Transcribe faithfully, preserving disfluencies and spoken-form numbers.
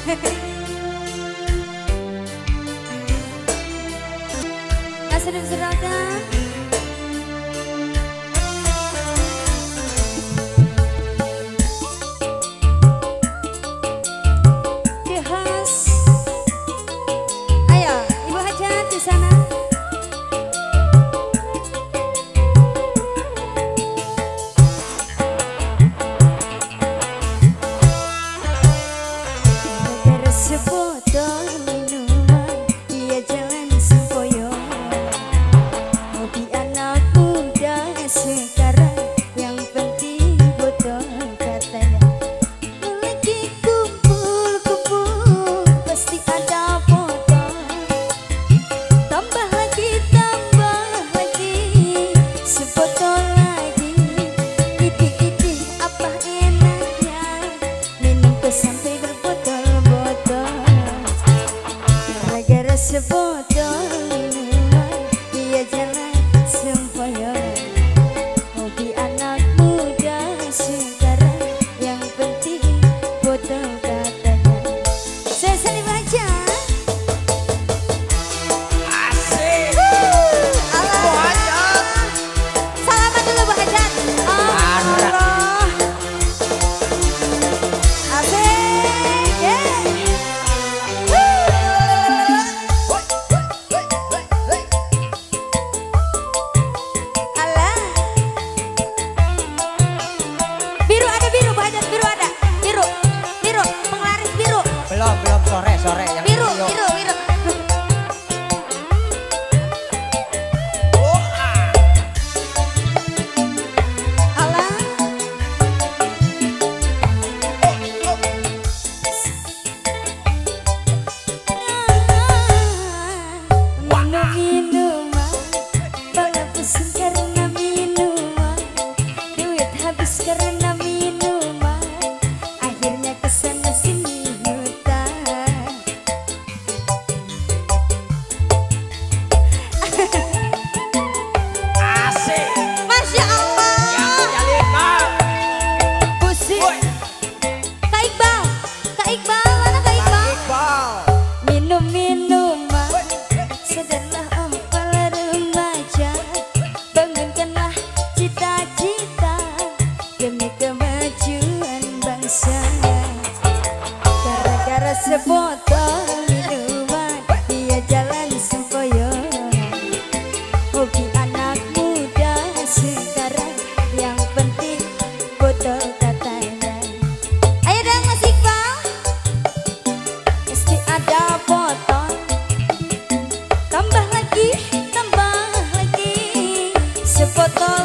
Seragam dihas. Ayo Ibu Hajat di sana. Gara sebotol minuman dia jalan sempoyo. Sekarang yang penting botol katanya. Lagi kumpul-kumpul pasti ada botol. Tambah lagi, tambah lagi, sebotol lagi. Iti-iti apa enaknya minum tuh sampai berbotol-botol. Gara-gara sebotol minuman dia jalan sempoyo. Sore yang biru, biru, biru. Oh, ah. Alah. Oh, oh. Minum minuman, bala pusing karena minuman, duit habis karena minuman, akhirnya kesana sini hutang. Asik. Masya Allah. Ya lima. Pusing. Woi. Kak Iqbal, Kak Iqbal, mana Kak Iqbal? Iqbal. Minum minuman, sadarlah oh para remaja, bangunkanlah cita-cita demi kemajuan bangsa. Gara-gara sebotol minuman dia jalan sempoyo. Hobi anak muda sekarang yang penting botol katanya. Ayo dong Mas Iqbal, mesti ada botol. Tambah lagi, tambah lagi, sebotol